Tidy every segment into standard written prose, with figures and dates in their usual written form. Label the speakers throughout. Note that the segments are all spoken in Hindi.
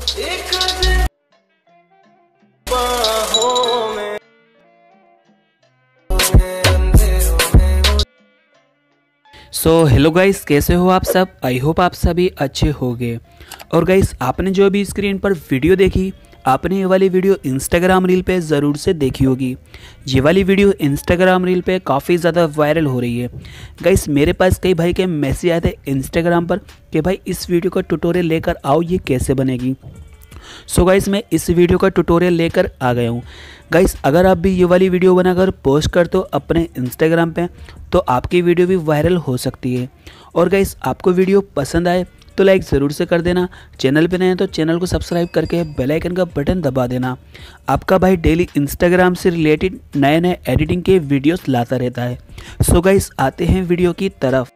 Speaker 1: सो हेलो गाइस, कैसे हो आप सब। आई होप आप सभी अच्छे होंगे। और गाइस, आपने जो अभी स्क्रीन पर वीडियो देखी, आपने ये वाली वीडियो इंस्टाग्राम रील पे ज़रूर से देखी होगी। ये वाली वीडियो इंस्टाग्राम रील पे काफ़ी ज़्यादा वायरल हो रही है। गाइस, मेरे पास कई भाई के मैसेज आए थे इंस्टाग्राम पर कि भाई इस वीडियो का ट्यूटोरियल लेकर आओ, ये कैसे बनेगी। सो गाइस, मैं इस वीडियो का ट्यूटोरियल लेकर आ गया हूँ। गाइस, अगर आप भी ये वाली वीडियो बनाकर पोस्ट करते हो अपने इंस्टाग्राम पे, तो आपकी वीडियो भी वायरल हो सकती है। और गाइस, आपको वीडियो पसंद आए तो लाइक ज़रूर से कर देना। चैनल पे नए हैं तो चैनल को सब्सक्राइब करके बेल आइकन का बटन दबा देना। आपका भाई डेली इंस्टाग्राम से रिलेटेड नए नए एडिटिंग के वीडियोस लाता रहता है। सो गाइस, आते हैं वीडियो की तरफ।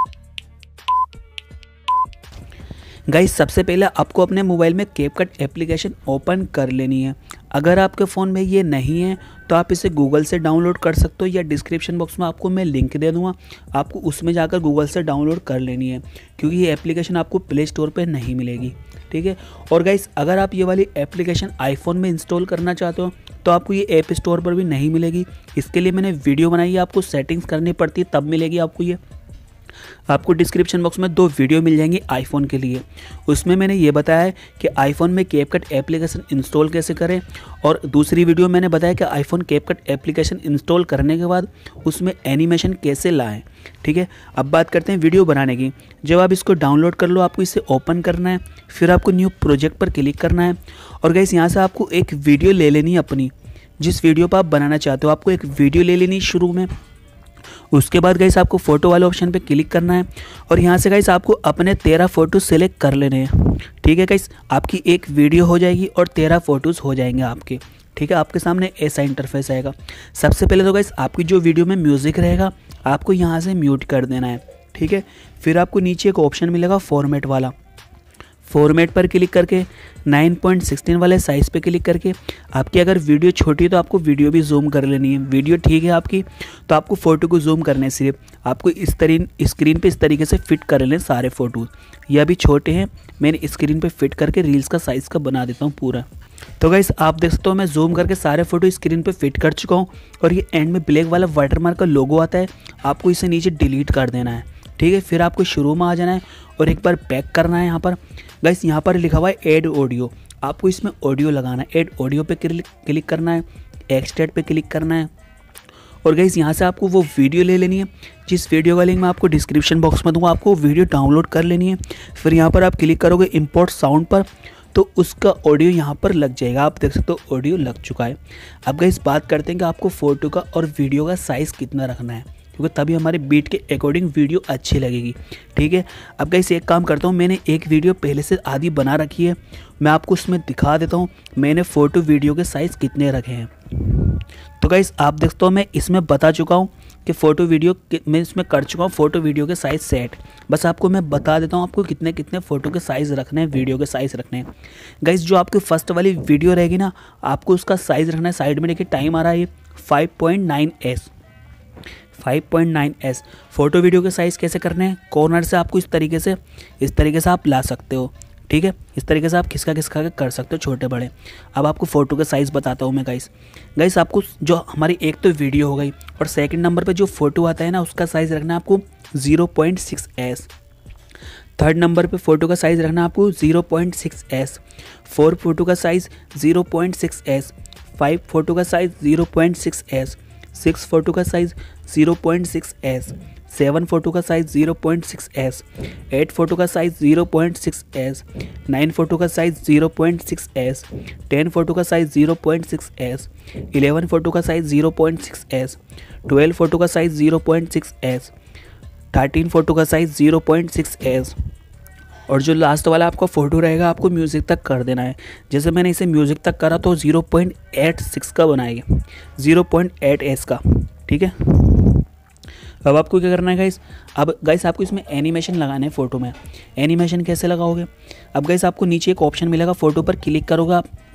Speaker 1: गाइस, सबसे पहले आपको अपने मोबाइल में कैपकट एप्लीकेशन ओपन कर लेनी है। अगर आपके फ़ोन में ये नहीं है तो आप इसे गूगल से डाउनलोड कर सकते हो, या डिस्क्रिप्शन बॉक्स में आपको मैं लिंक दे दूँगा, आपको उसमें जाकर गूगल से डाउनलोड कर लेनी है, क्योंकि ये एप्लीकेशन आपको प्ले स्टोर पे नहीं मिलेगी। ठीक है। और गाइस, अगर आप ये वाली एप्लीकेशन आईफोन में इंस्टॉल करना चाहते हो तो आपको ये ऐप स्टोर पर भी नहीं मिलेगी। इसके लिए मैंने वीडियो बनाई है, आपको सेटिंग्स करनी पड़ती है, तब मिलेगी आपको ये। आपको डिस्क्रिप्शन बॉक्स में 2 वीडियो मिल जाएंगी आईफोन के लिए। उसमें मैंने ये बताया है कि आईफोन में कैपकट एप्लीकेशन इंस्टॉल कैसे करें, और दूसरी वीडियो मैंने बताया कि आईफोन कैपकट एप्लीकेशन इंस्टॉल करने के बाद उसमें एनिमेशन कैसे लाएं। ठीक है। अब बात करते हैं वीडियो बनाने की। जब आप इसको डाउनलोड कर लो, आपको इसे ओपन करना है, फिर आपको न्यू प्रोजेक्ट पर क्लिक करना है। और गाइस, यहाँ से आपको एक वीडियो ले लेनी है अपनी, जिस वीडियो पर आप बनाना चाहते हो। आपको एक वीडियो ले लेनी शुरू में। उसके बाद गाइस, आपको फ़ोटो वाले ऑप्शन पे क्लिक करना है, और यहाँ से गाइस आपको अपने 13 फ़ोटो सेलेक्ट कर लेने हैं। ठीक है गाइस, आपकी एक वीडियो हो जाएगी और 13 फ़ोटोज़ हो जाएंगे आपके। ठीक है। आपके सामने ऐसा इंटरफेस आएगा। सबसे पहले तो गाइस, आपकी जो वीडियो में म्यूज़िक रहेगा आपको यहाँ से म्यूट कर देना है। ठीक है। फिर आपको नीचे एक ऑप्शन मिलेगा फॉर्मेट वाला, फॉर्मेट पर क्लिक करके 9.16 वाले साइज़ पे क्लिक करके, आपकी अगर वीडियो छोटी है तो आपको वीडियो भी जूम कर लेनी है। वीडियो ठीक है आपकी तो आपको फ़ोटो को जूम करना है। सिर्फ आपको स्क्रीन पे इस तरीके से फिट कर लें सारे फ़ोटो। ये अभी छोटे हैं, मैंने स्क्रीन पे फिट करके रील्स का साइज़ का बना देता हूँ पूरा। तो गाइस, आप देख सकते हो मैं जूम करके सारे फ़ोटो स्क्रीन पे फिट कर चुका हूँ। और ये एंड में ब्लैक वाला वाटरमार्क का लोगो आता है, आपको इसे नीचे डिलीट कर देना है। ठीक है। फिर आपको शुरू में आ जाना है और एक बार बैक करना है। यहाँ पर गाइस, यहाँ पर लिखा हुआ है ऐड ऑडियो, आपको इसमें ऑडियो लगाना है। ऐड ऑडियो पे क्लिक करना है, एक्सट्रैक्ट पे क्लिक करना है। और गाइस, यहाँ से आपको वो वीडियो ले लेनी है जिस वीडियो का लिंक मैं आपको डिस्क्रिप्शन बॉक्स में दूंगा। आपको वीडियो डाउनलोड कर लेनी है। फिर यहाँ पर आप क्लिक करोगे इंपोर्ट साउंड पर, तो उसका ऑडियो यहाँ पर लग जाएगा। आप देख सकते हो ऑडियो लग चुका है। अब गाइस, बात करते हैं कि आपको फ़ोटो का और वीडियो का साइज़ कितना रखना है, क्योंकि तभी हमारे बीट के अकॉर्डिंग वीडियो अच्छी लगेगी। ठीक है। अब गाइस, एक काम करता हूँ, मैंने एक वीडियो पहले से आधी बना रखी है, मैं आपको उसमें दिखा देता हूँ मैंने फ़ोटो वीडियो के साइज़ कितने रखे हैं। तो गाइस, आप देखते हो मैं इसमें बता चुका हूँ कि फ़ोटो वीडियो मैं इसमें कर चुका हूँ फ़ोटो वीडियो के साइज़ सेट। बस आपको मैं बता देता हूँ आपको कितने कितने फ़ोटो के साइज़ रखने हैं, वीडियो के साइज़ रखने हैं। गाइस, जो आपकी फर्स्ट वाली वीडियो रहेगी ना, आपको उसका साइज़ रखना है। साइड में देखिए टाइम आ रहा है 5.9s 5.9s। फ़ोटो वीडियो के साइज़ कैसे करने हैं, कॉर्नर से आपको इस तरीके से आप ला सकते हो। ठीक है। इस तरीके से आप खिसका के कर सकते हो, छोटे बड़े। अब आपको फ़ोटो का साइज़ बताता हूँ मैं गाइस। आपको जो हमारी एक तो वीडियो हो गई, और सेकंड नंबर पे जो फ़ोटो आता है ना, उसका साइज़ रखना है आपको 0.6s। थर्ड नंबर पे फ़ोटो का साइज़ रखना है आपको 0.6s। 4 फ़ोटो का साइज़ 0.6s। 5 फ़ोटो का साइज़ 0.6s। 6 फ़ोटो का साइज़ 0.6s। 7 फ़ोटो का साइज़ 0.6s। 8 फ़ोटो का साइज़ 0.6s। 9 फ़ोटो का साइज़ 0.6s। 10 फ़ोटो का साइज़ 0.6s। 11 फ़ोटो का साइज़ 0.6s। 12 फ़ोटो का साइज़ 0.6s। 13 फ़ोटो का साइज़ 0.6s। और जो लास्ट वाला आपका फ़ोटो रहेगा आपको म्यूज़िक तक कर देना है। जैसे मैंने इसे म्यूज़िक तक करा तो 0.86 का बनाएगा, 0.8s का। ठीक है। अब आपको क्या करना है गाइस, अब गाइस आपको इसमें एनिमेशन लगाना है फ़ोटो में। एनिमेशन कैसे लगाओगे, अब गाइस आपको नीचे एक ऑप्शन मिलेगा, फ़ोटो पर क्लिक करोगे आप,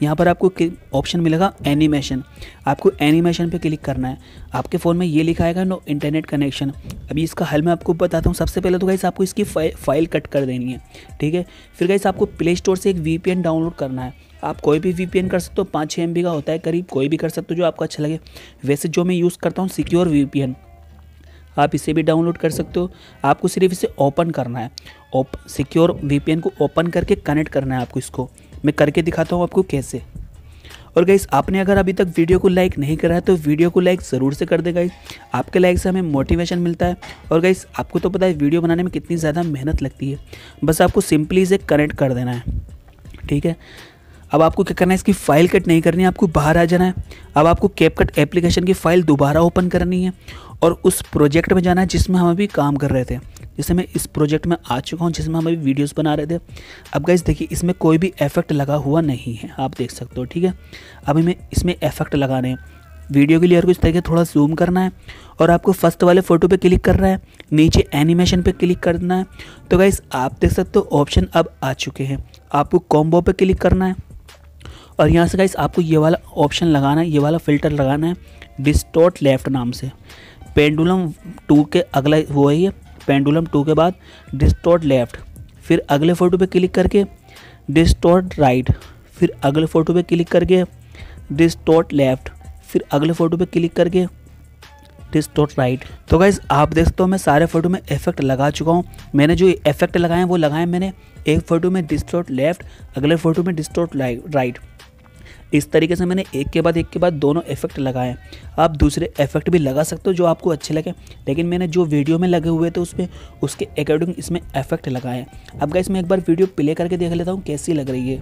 Speaker 1: यहाँ पर आपको ऑप्शन मिलेगा एनिमेशन, आपको एनिमेशन पे क्लिक करना है। आपके फ़ोन में ये लिखा आएगा नो इंटरनेट कनेक्शन। अभी इसका हल मैं आपको बताता हूँ। सबसे पहले तो गाइस आपको इसकी फाइल कट कर देनी है, ठीक है। फिर गाइस आपको प्ले स्टोर से एक VPN डाउनलोड करना है। आप कोई भी VPN कर सकते हो, 5-6 MB का होता है करीब, कोई भी कर सकते हो जो आपको अच्छा लगे। वैसे जो मैं यूज़ करता हूँ सिक्योर VPN, आप इसे भी डाउनलोड कर सकते हो। आपको सिर्फ इसे ओपन करना है, सिक्योर VPN को ओपन करके कनेक्ट करना है आपको। इसको मैं करके दिखाता हूँ आपको कैसे। और गाइस आपने अगर अभी तक वीडियो को लाइक नहीं करा है तो वीडियो को लाइक ज़रूर से कर दे गाइस, आपके लाइक से हमें मोटिवेशन मिलता है। और गाइस आपको तो पता है वीडियो बनाने में कितनी ज़्यादा मेहनत लगती है, बस आपको सिंपली इसे कनेक्ट कर देना है, ठीक है। अब आपको क्या करना है, इसकी फ़ाइल कट नहीं करनी है, आपको बाहर आ जाना है। अब आपको कैपकट एप्लीकेशन की फ़ाइल दोबारा ओपन करनी है और उस प्रोजेक्ट में जाना है जिसमें हम अभी काम कर रहे थे। जैसे मैं इस प्रोजेक्ट में आ चुका हूँ जिसमें हम अभी वीडियोस बना रहे थे। अब गाइस देखिए इसमें कोई भी इफेक्ट लगा हुआ नहीं है, आप देख सकते हो, ठीक है। अभी मैं इसमें इफेक्ट लगाने हैं। वीडियो के लिए कुछ तरीके थोड़ा जूम करना है और आपको फर्स्ट वाले फ़ोटो पे क्लिक करना है, नीचे एनिमेशन पे क्लिक करना है। तो गाइस आप देख सकते हो ऑप्शन अब आ चुके हैं। आपको कॉम्बो पे क्लिक करना है और यहाँ से गाइस आपको ये वाला ऑप्शन लगाना है, ये वाला फ़िल्टर लगाना है डिस्टॉर्ट लेफ्ट नाम से। पेंडुलम 2 के अगला वो है ये, पेंडुलम 2 के बाद डिस्टॉर्ट लेफ्ट, फिर अगले फ़ोटो पे क्लिक करके डिस्टॉर्ट राइट, फिर अगले फ़ोटो पे क्लिक करके डिस्टॉर्ट लेफ्ट, फिर अगले फ़ोटो पे क्लिक करके डिस्टॉर्ट राइट। तो गाइस आप देख सकते हो मैं सारे फ़ोटो में इफेक्ट लगा चुका हूँ। मैंने जो इफेक्ट लगाए हैं वो लगाए मैंने एक फ़ोटो में डिस्टॉर्ट लेफ्ट, अगले फ़ोटो में डिस्टॉर्ट राइट। इस तरीके से मैंने एक के बाद दोनों इफेक्ट लगाए। आप दूसरे इफेक्ट भी लगा सकते हो जो आपको अच्छे लगे, लेकिन मैंने जो वीडियो में लगे हुए थे उसमें उसके अकॉर्डिंग इसमें इफेक्ट लगाए। अब गाइस मैं एक बार वीडियो प्ले करके देख लेता हूँ कैसी लग रही है।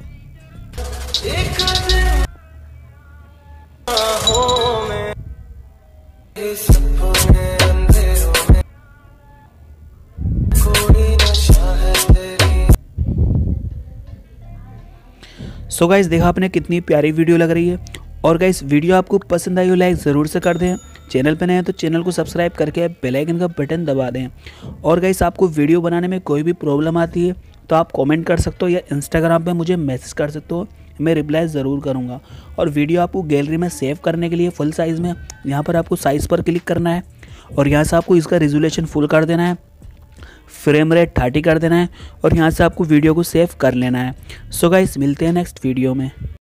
Speaker 1: सो गाइस देखा आपने कितनी प्यारी वीडियो लग रही है। और गाइस वीडियो आपको पसंद आई हो लाइक ज़रूर से कर दें। चैनल पे नए हैं तो चैनल को सब्सक्राइब करके बेल आइकन का बटन दबा दें। और गाइस आपको वीडियो बनाने में कोई भी प्रॉब्लम आती है तो आप कमेंट कर सकते हो या इंस्टाग्राम पे मुझे मैसेज कर सकते हो, मैं रिप्लाई ज़रूर करूँगा। और वीडियो आपको गैलरी में सेव करने के लिए फुल साइज़ में यहाँ पर आपको साइज़ पर क्लिक करना है और यहाँ से आपको इसका रेजोल्यूशन फुल कर देना है, फ्रेम रेट 30 कर देना है और यहाँ से आपको वीडियो को सेव कर लेना है। सो गाइस मिलते हैं नेक्स्ट वीडियो में।